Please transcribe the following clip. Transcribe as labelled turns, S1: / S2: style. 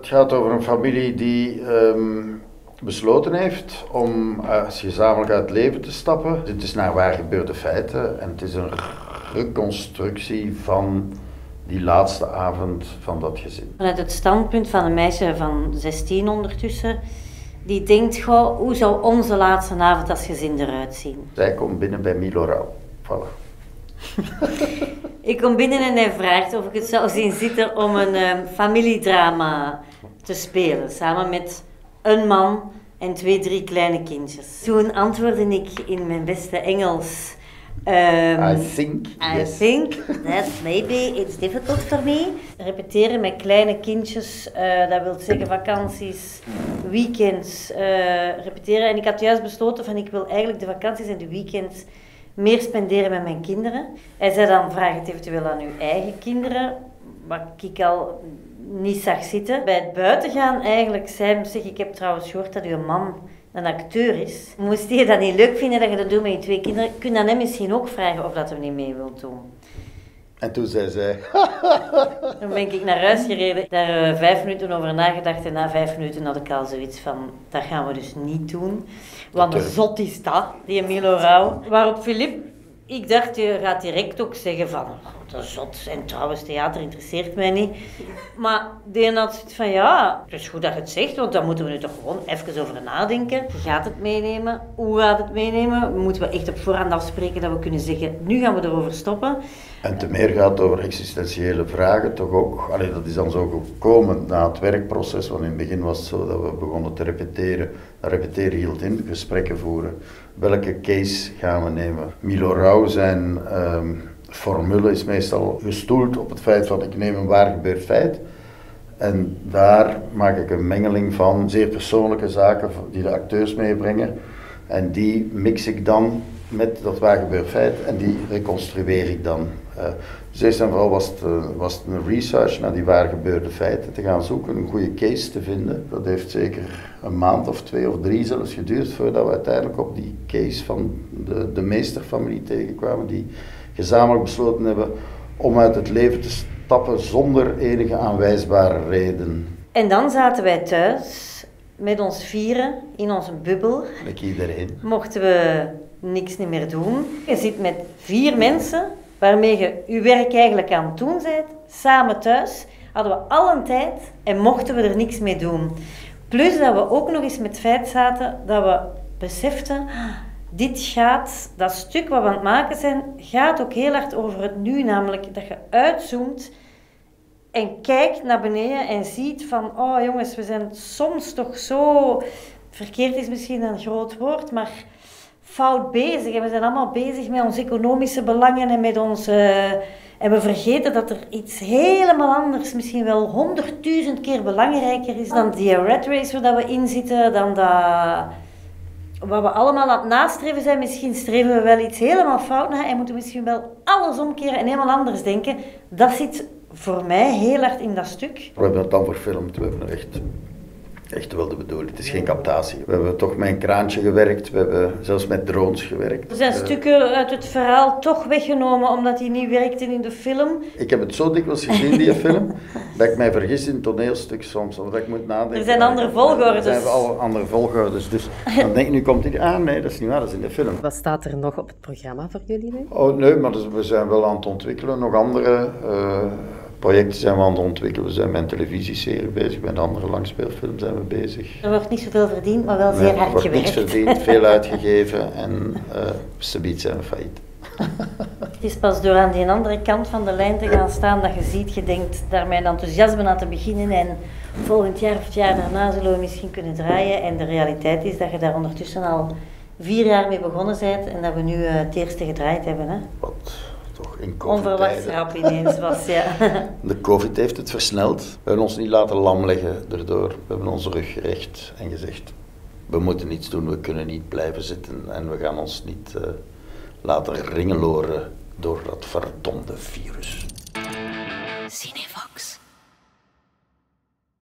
S1: Het gaat over een familie die besloten heeft om gezamenlijk uit het leven te stappen. Het is naar waar gebeurde feiten en het is een reconstructie van die laatste avond van dat gezin.
S2: Vanuit het standpunt van een meisje van 16 ondertussen, die denkt, goh, hoe zou onze laatste avond als gezin eruit zien?
S1: Zij komt binnen bij Milo Rauw. Voilà.
S2: Ik kom binnen en hij vraagt of ik het zou zien zitten om een familiedrama te spelen, samen met een man en 2, 3 kleine kindjes. Toen antwoordde ik in mijn beste Engels.
S1: I think
S2: that maybe it's difficult for me. Repeteren met kleine kindjes, dat wil zeggen vakanties, weekends, repeteren. En ik had juist besloten van ik wil eigenlijk de vakanties en de weekends meer spenderen met mijn kinderen. Hij zei dan, vraag het eventueel aan uw eigen kinderen, wat ik al niet zag zitten. Bij het buitengaan eigenlijk zei hij, zeg, ik heb trouwens gehoord dat uw man een acteur is. Moest hij dat niet leuk vinden dat je dat doet met je 2 kinderen, kun je dan hem misschien ook vragen of dat hij niet mee wil doen.
S1: En toen zei zij...
S2: Dan ben ik naar huis gereden, daar 5 minuten over nagedacht en na 5 minuten had ik al zoiets van, dat gaan we dus niet doen. Want een zot is dat, die Milo Rauw. Waarop Filip, ik dacht, je gaat direct ook zeggen van, dat is zot en trouwens theater interesseert mij niet. Maar die had zoiets van, ja, het is goed dat je het zegt, want dan moeten we nu toch gewoon even over nadenken. Je gaat het meenemen, hoe gaat het meenemen? Moeten we echt op voorhand afspreken dat we kunnen zeggen, nu gaan we erover stoppen.
S1: En te meer gaat het over existentiële vragen, toch ook. Allee, dat is dan zo gekomen na het werkproces, want in het begin was het zo dat we begonnen te repeteren. Dat repeteren hield in, gesprekken voeren. Welke case gaan we nemen? Milo Rauw zijn formule is meestal gestoeld op het feit van ik neem een waar gebeurd feit. En daar maak ik een mengeling van zeer persoonlijke zaken die de acteurs meebrengen. En die mix ik dan met dat waar gebeurd feit en die reconstrueer ik dan. Dus eerst en vooral was het een research naar die waar gebeurde feiten te gaan zoeken, een goede case te vinden. Dat heeft zeker een maand of 2 of 3 zelfs geduurd voordat we uiteindelijk op die case van de meesterfamilie tegenkwamen, die gezamenlijk besloten hebben om uit het leven te stappen zonder enige aanwijsbare reden.
S2: En dan zaten wij thuis met ons 4 in onze bubbel.
S1: Met iedereen.
S2: Mochten we niks niet meer doen. Je zit met 4 mensen waarmee je je werk eigenlijk aan het doen bent, samen thuis, hadden we al een tijd en mochten we er niks mee doen. Plus dat we ook nog eens met het feit zaten dat we beseften, dat stuk wat we aan het maken zijn, gaat ook heel hard over het nu, namelijk dat je uitzoomt en kijkt naar beneden en ziet van, oh jongens, we zijn soms toch zo, verkeerd is misschien een groot woord, maar fout bezig. En we zijn allemaal bezig met onze economische belangen en met onze... En we vergeten dat er iets helemaal anders, misschien wel 100.000 keer belangrijker is dan die rat race waar we in zitten, dan dat... Wat we allemaal aan het nastreven zijn, misschien streven we wel iets helemaal fout na en moeten we misschien wel alles omkeren en helemaal anders denken. Dat zit voor mij heel hard in dat stuk.
S1: We hebben het dan verfilmd, we hebben er echt wel de bedoeling. Het is geen captatie. We hebben toch met een kraantje gewerkt, we hebben zelfs met drones gewerkt.
S2: Er zijn stukken uit het verhaal toch weggenomen omdat die niet werkten in de film.
S1: Ik heb het zo dikwijls gezien, die film, dat ik mij vergis in het toneelstuk soms. Of dat ik moet nadenken.
S2: Er zijn andere volgordes.
S1: Er zijn alle andere volgordes. Dus dan denk ik, nu komt hij aan. Nee, dat is niet waar, dat is in de film.
S3: Wat staat er nog op het programma voor jullie nu?
S1: Oh nee, maar we zijn wel aan het ontwikkelen. Nog andere projecten zijn we aan het ontwikkelen. We zijn met een televisieserie bezig, met een andere langspeelfilm zijn we bezig.
S2: Er wordt niet zoveel verdiend, maar wel zeer hard gewerkt.
S1: Er wordt niks verdiend, veel uitgegeven en subiet zijn we failliet.
S2: Het is pas door aan die andere kant van de lijn te gaan staan dat je ziet, je denkt daar mijn enthousiasme aan te beginnen en volgend jaar of het jaar daarna zullen we misschien kunnen draaien. En de realiteit is dat je daar ondertussen al 4 jaar mee begonnen bent en dat we nu het eerste gedraaid hebben. Hè?
S1: Wat toch in COVID-tijden.
S2: Onverwachts rap ineens was, ja.
S1: De COVID heeft het versneld. We hebben ons niet laten lam leggen daardoor. We hebben onze rug gerecht en gezegd, we moeten iets doen, we kunnen niet blijven zitten en we gaan ons niet laten ringeloren door dat verdomde virus.
S2: Cinema.